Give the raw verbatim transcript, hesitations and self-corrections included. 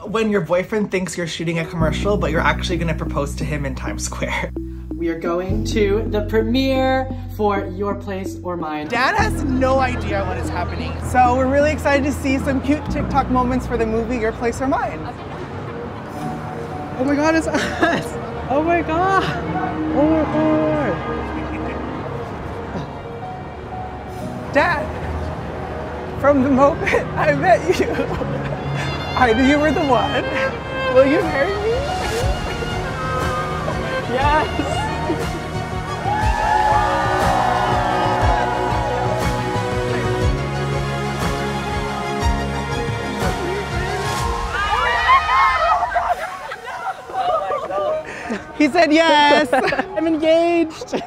when your boyfriend thinks you're shooting a commercial, but you're actually gonna propose to him in Times Square. We are going to the premiere for Your Place or Mine. Dad has no idea what is happening. So we're really excited to see some cute TikTok moments for the movie Your Place or Mine. Oh my god, it's us! Oh my god! Oh my god! Dad, from the moment I met you, I knew you were the one. Will you marry me? Yes! He said yes. I'm engaged.